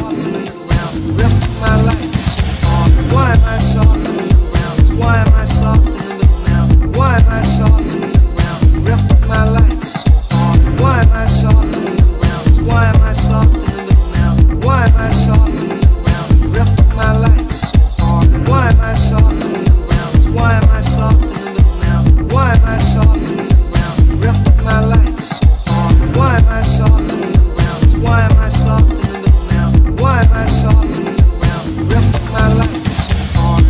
soft in the middle now? The rest of my life is so hard. Why am I soft in the middle now? Why am I soft in the middle now? Why am I soft in the middle now? The rest of my life is so hard. Why am I soft in the middle now? Why am I soft in the middle now? Why am I soft in the middle now? The rest of my life is so hard. Why am I soft in the middle now? Why am I soft in the middle now? Why am I soft in the middle now? The rest of my life is so hard. Why am I soft in the middle now? Why am I soft in the middle now? Why am I soft in the middle now? The rest of my life is so hard.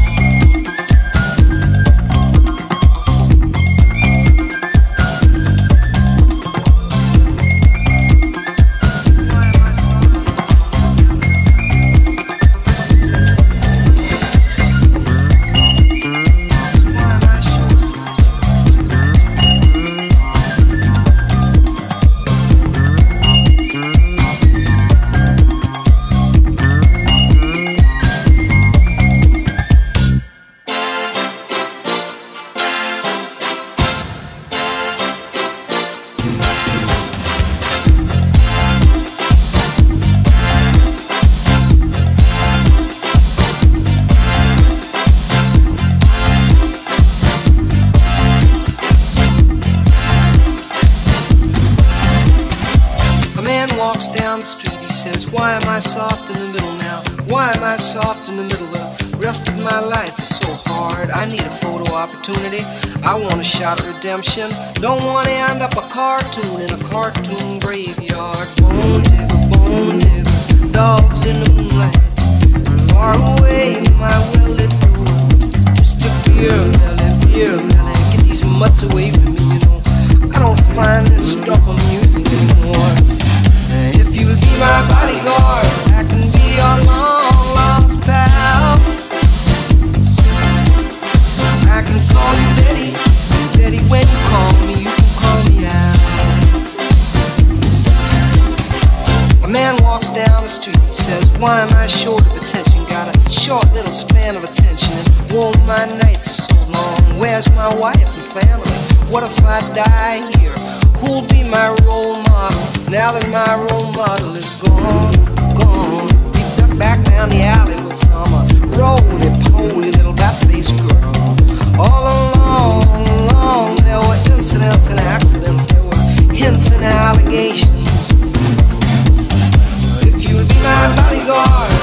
Walks down the street, he says, why am I soft in the middle now? Why am I soft in the middle? The rest of my life is so hard. I need a photo opportunity. I want a shot of redemption. Don't want to end up a cartoon in a cartoon graveyard. Bone digger, dogs in the moonlight. Far away, my well-lit door. Mr. Beer Melly, get these mutts away from me, you know. I don't find this stuff amusing anymore. If you'll be my bodyguard, I can be your long lost pal. I can call you Betty, and Betty, when you call me, you can call me out. A man walks down the street, he says, why am I short of attention? Got a short little span of attention, and whoa, my nights are so long. Where's my wife and family? What if I die here? Who'll be my role model now that my role model is gone, gone? We duck back down the alley with some roly-poly little bat-faced girl. All along, there were incidents and accidents, there were hints and allegations. If you'll be my bodyguard,